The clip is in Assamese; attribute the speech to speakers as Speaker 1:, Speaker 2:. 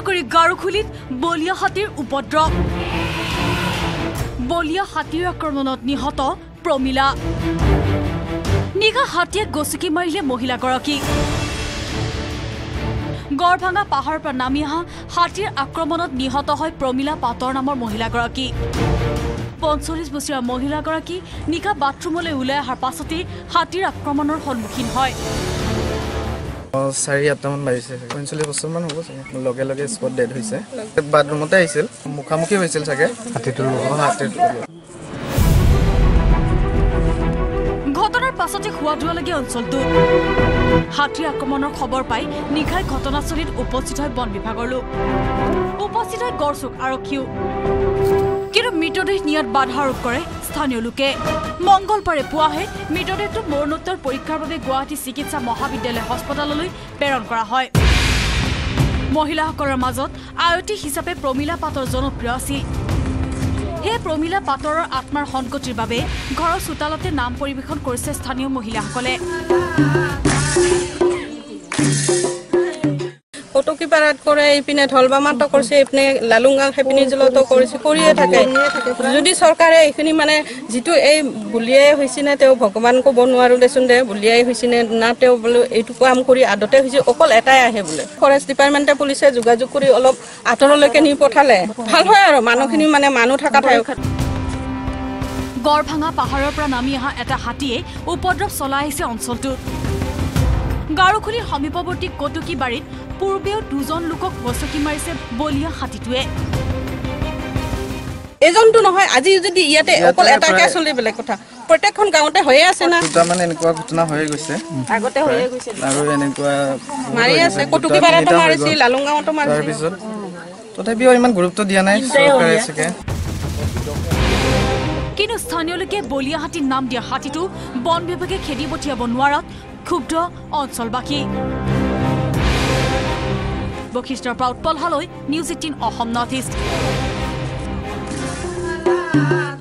Speaker 1: কৰি গাৰুখুলিত বলিয়া হাতীৰ উপদ্ৰৱ বলিয়া হাতীৰ আক্ৰমণত নিহত প্ৰমিলা নিগা হাতীয়ে গছকি মাৰিলে মহিলাগৰাকী গড়ভাঙা পাহাৰৰ পৰা নামি অহা হাতীৰ আক্ৰমণত নিহত হয় প্ৰমিলা পাটৰ নামৰ মহিলাগৰাকী ৪৫ বছৰীয়া মহিলাগৰাকী নিকা বাথৰুমলৈ ওলাই অহাৰ পাছতে হাতীৰ আক্ৰমণৰ সন্মুখীন হয়
Speaker 2: ৪-৮টামান বাজিছে ৪৫ বছৰমান হ'ব চাগে লগে লগে স্পট ডেড হৈছে বাথৰুমতে আহিছিল মুখামুখি হৈছিল চাগে হাতীটোৰ
Speaker 1: ঘটনাৰ পাছতে খোৱাদুৱালগীয়া অঞ্চলটো হাতীৰ আক্ৰমণৰ খবৰ পাই নিশাই ঘটনাস্থলীত উপস্থিত হয় বন বিভাগৰ লোক উপস্থিত হয় গড়চুক আৰক্ষীও কিন্তু মৃতদেহ নিয়াত বাধা আৰোপ কৰে স্থানীয় লোকে মংগলবাৰে পুৱাহে মৃতদেহটো মৰণোত্তৰ পৰীক্ষাৰ বাবে গুৱাহাটী চিকিৎসা মহাবিদ্যালয় হাস্পতাললৈ প্ৰেৰণ কৰা হয় মহিলাসকলৰ মাজত আয়তী হিচাপে প্ৰমিলা পাটৰ জনপ্ৰিয় আছিল হে প্ৰমিলা পাটৰৰ আত্মাৰ সংকটিৰ বাবে ঘৰৰ চোতালতে নাম পৰিবেশন কৰিছে স্থানীয় মহিলাসকলে
Speaker 3: কটকিপাৰাত কৰে ইপিনে ঢলবামাতো কৰিছে ইপিনে লালুংগাং হেপিনি জলতো কৰিছে কৰিয়ে থাকে যদি চৰকাৰে এইখিনি মানে যিটো এই বুলিয়াই হৈছিনে তেওঁ ভগৱান ক'ব নোৱাৰো দেচোন দে বুলিয়াই হৈছিনে না তেওঁ বোলে এইটো কাম কৰি আদতে হৈছে অকল এটাই আহে বোলে ফৰেষ্ট ডিপাৰ্টমেণ্টে পুলিচে যোগাযোগ কৰি অলপ আঁতৰলৈকে নি পঠালে ভাল হয় আৰু মানুহখিনি মানে মানুহ থকা ঠাই
Speaker 1: গড়ভাঙা পাহাৰৰ পৰা নামি অহা এটা হাতীয়ে উপদ্ৰৱ চলাই আহিছে অঞ্চলটোত গাৰুখুলিৰ সমীপৱৰ্তী কটুকি বাৰীত পূৰ্বেও দুজন লোকক গছকি মাৰিছে বলিয়া হাতীটোৱে
Speaker 3: এজনটো নহয় আজি যদি ইয়াতে অকল এটাকে চলি বেলেগ কথা প্ৰত্যেকখন গাঁৱতে হৈয়ে আছে না
Speaker 2: দুটামান এনেকুৱা ঘটনা হৈয়ে গৈছে
Speaker 3: আগতে হৈয়ে গৈছে
Speaker 2: আৰু এনেকুৱা
Speaker 3: মাৰি আছে কটুকিপাৰাতো মাৰিছে লালুংগাঁৱতো মাৰিছে
Speaker 2: তাৰপিছত তথাপিও ইমান গুৰুত্ব দিয়া নাই চৰকাৰে চাগে
Speaker 1: কিন্তু স্থানীয় লোকে বলিয়া হাতীৰ নাম দিয়া হাতীটো বন বিভাগে খেদি পঠিয়াব নোৱাৰাত ক্ষুব্ধ অঞ্চলবাসী বশিষ্ঠৰ পৰা উৎপল হালৈ নিউজ ১৮ অসম নৰ্থ ইষ্ট